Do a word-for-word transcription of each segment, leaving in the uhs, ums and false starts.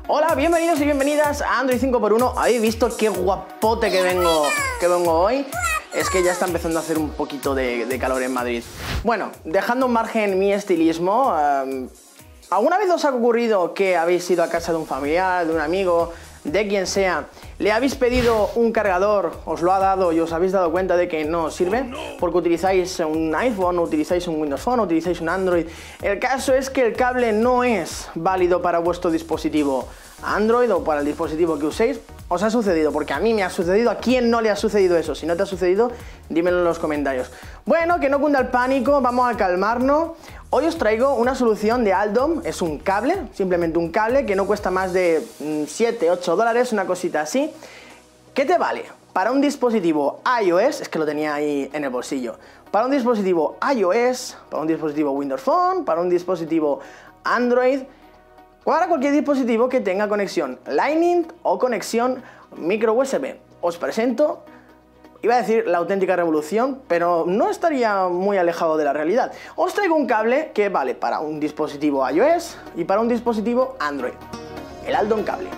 Hola, bienvenidos y bienvenidas a Android cinco por uno. ¿Habéis visto qué guapote que vengo, que vengo hoy? Es que ya está empezando a hacer un poquito de, de calor en Madrid. Bueno, dejando en margen mi estilismo, um, ¿alguna vez os ha ocurrido que habéis ido a casa de un familiar, de un amigo, de quien sea, le habéis pedido un cargador, os lo ha dado y os habéis dado cuenta de que no os sirve porque utilizáis un iPhone, utilizáis un Windows Phone, utilizáis un Android? El caso es que el cable no es válido para vuestro dispositivo Android o para el dispositivo que uséis. ¿Os ha sucedido? Porque a mí me ha sucedido. ¿A quién no le ha sucedido eso? Si no te ha sucedido, dímelo en los comentarios. Bueno, que no cunda el pánico, vamos a calmarnos. Hoy os traigo una solución de Aldom. Es un cable, simplemente un cable que no cuesta más de siete, ocho dólares, una cosita así. ¿Qué te vale? Para un dispositivo iOS, es que lo tenía ahí en el bolsillo, para un dispositivo iOS, para un dispositivo Windows Phone, para un dispositivo Android, o para cualquier dispositivo que tenga conexión Lightning o conexión micro U S B. Os presento, iba a decir la auténtica revolución, pero no estaría muy alejado de la realidad. Os traigo un cable que vale para un dispositivo iOS y para un dispositivo Android. El Aldom cable.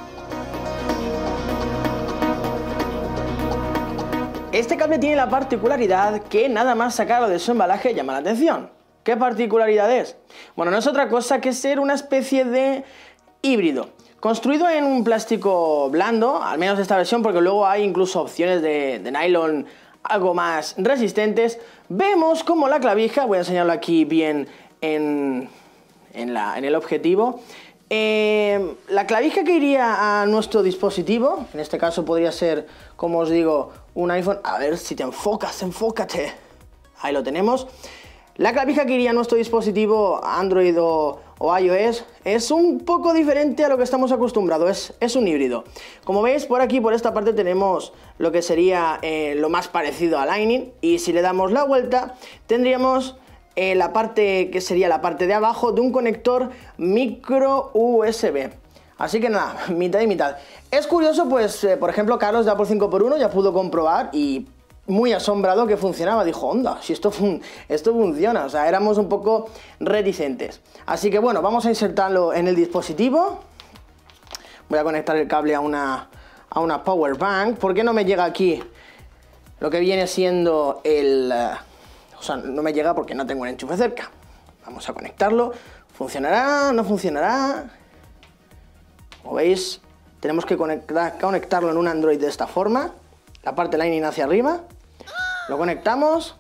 Este cable tiene la particularidad que nada más sacarlo de su embalaje llama la atención. ¿Qué particularidad es? Bueno, no es otra cosa que ser una especie de híbrido, construido en un plástico blando, al menos esta versión, porque luego hay incluso opciones de, de nylon algo más resistentes. Vemos como la clavija, voy a enseñarlo aquí bien en, en, la, en el objetivo, eh, la clavija que iría a nuestro dispositivo, en este caso podría ser, como os digo, un iPhone. A ver si te enfocas, enfócate, ahí lo tenemos. La clavija que iría a nuestro dispositivo Android o, o iOS es un poco diferente a lo que estamos acostumbrados, es, es un híbrido. Como veis, por aquí, por esta parte, tenemos lo que sería eh, lo más parecido a Lightning, y si le damos la vuelta, tendríamos eh, la parte que sería la parte de abajo de un conector micro U S B. Así que nada, mitad y mitad. Es curioso, pues, eh, por ejemplo, Carlos de Apple cinco por uno ya pudo comprobar y muy asombrado que funcionaba. Dijo, onda, si esto, fun esto funciona. O sea, éramos un poco reticentes. Así que bueno, vamos a insertarlo en el dispositivo. Voy a conectar el cable a una, a una power bank. ¿Por qué no me llega aquí lo que viene siendo el... Uh, o sea, no me llega porque no tengo un enchufe cerca. Vamos a conectarlo. ¿Funcionará? ¿No funcionará? Como veis, tenemos que conectar, conectarlo en un Android de esta forma. La parte Lightning hacia arriba. Lo conectamos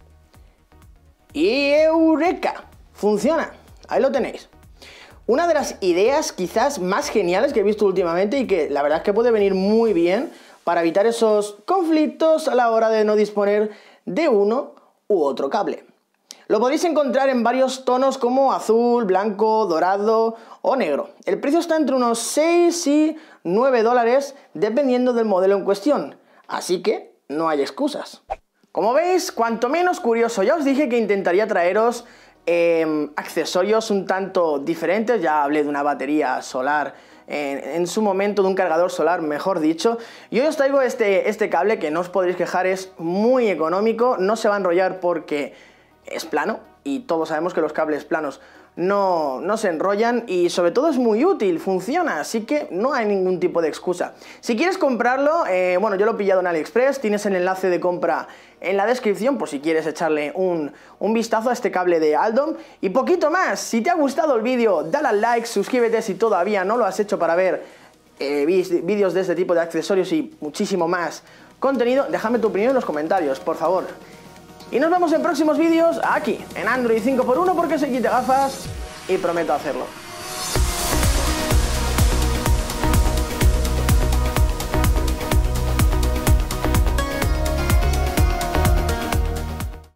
y ¡eureka! Funciona. Ahí lo tenéis. Una de las ideas quizás más geniales que he visto últimamente y que la verdad es que puede venir muy bien para evitar esos conflictos a la hora de no disponer de uno u otro cable. Lo podéis encontrar en varios tonos como azul, blanco, dorado o negro. El precio está entre unos seis y nueve dólares dependiendo del modelo en cuestión. Así que no hay excusas. Como veis, cuanto menos curioso. Ya os dije que intentaría traeros eh, accesorios un tanto diferentes. Ya hablé de una batería solar en, en su momento, de un cargador solar, mejor dicho. Y hoy os traigo este, este cable que no os podréis quejar, es muy económico, no se va a enrollar porque es plano y todos sabemos que los cables planos No, no se enrollan y sobre todo es muy útil, funciona, así que no hay ningún tipo de excusa. Si quieres comprarlo, eh, bueno, yo lo he pillado en AliExpress, tienes el enlace de compra en la descripción por si quieres echarle un, un vistazo a este cable de Aldom. Y poquito más, si te ha gustado el vídeo, dale al like, suscríbete si todavía no lo has hecho para ver eh, vídeos de este tipo de accesorios y muchísimo más contenido. Déjame tu opinión en los comentarios, por favor. Y nos vemos en próximos vídeos aquí, en Android cinco por uno, porque soy Kit de Gafas y prometo hacerlo.